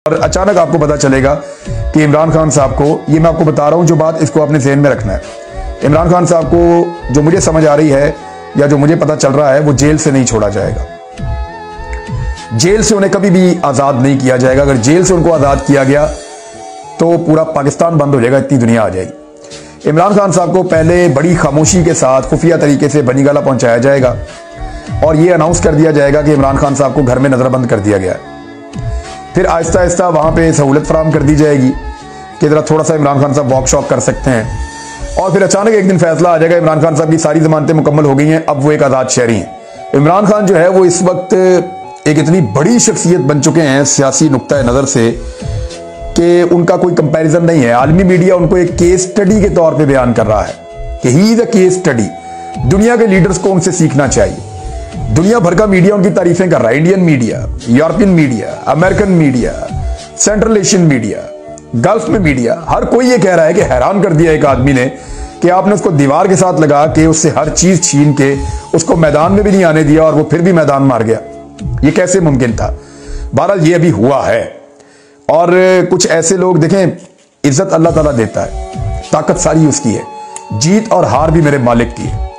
और अचानक आपको पता चलेगा कि इमरान खान साहब को, ये मैं आपको बता रहा हूं जो बात, इसको अपने ज़हन में रखना है। इमरान खान साहब को जो मुझे समझ आ रही है या जो मुझे पता चल रहा है, वो जेल से नहीं छोड़ा जाएगा। जेल से उन्हें कभी भी आज़ाद नहीं किया जाएगा। अगर जेल से उनको आज़ाद किया गया तो पूरा पाकिस्तान बंद हो जाएगा, इतनी दुनिया आ जाएगी। इमरान खान साहब को पहले बड़ी खामोशी के साथ खुफिया तरीके से बनीगाला पहुंचाया जाएगा और यह अनाउंस कर दिया जाएगा कि इमरान खान साहब को घर में नजरबंद कर दिया गया है। फिर आहिस्ता आहिस्ता वहां पे सहूलत फराम कर दी जाएगी कि जरा थोड़ा सा इमरान खान साहब वॉक शॉप कर सकते हैं। और फिर अचानक एक दिन फैसला आ जाएगा, इमरान खान साहब की सारी जमानतें मुकम्मल हो गई हैं, अब वो एक आज़ाद शहरी हैं। इमरान खान जो है वो इस वक्त एक इतनी बड़ी शख्सियत बन चुके हैं सियासी नुक्ता नज़र से कि उनका कोई कंपैरिजन नहीं है। आलमी मीडिया उनको एक केस स्टडी के तौर पे बयान कर रहा है कि he is a case study. दुनिया के लीडर्स को उनसे सीखना चाहिए। दुनिया भर का मीडिया उनकी तारीफें कर रहा है, Indian media, European media, American media, central Asian media, gulf में मीडिया, हर कोई ये कह रहा है कि हैरान कर दिया एक आदमी ने कि आपने उसको दीवार के साथ लगा के उससे हर चीज छीन के उसको मैदान में भी नहीं आने दिया और वो फिर भी मैदान मार गया। ये कैसे मुमकिन था? बहरहाल ये अभी हुआ है। और कुछ ऐसे लोग देखें, इज्जत अल्लाह ताला देता है, ताकत सारी उसकी है, जीत और हार भी मेरे मालिक की है।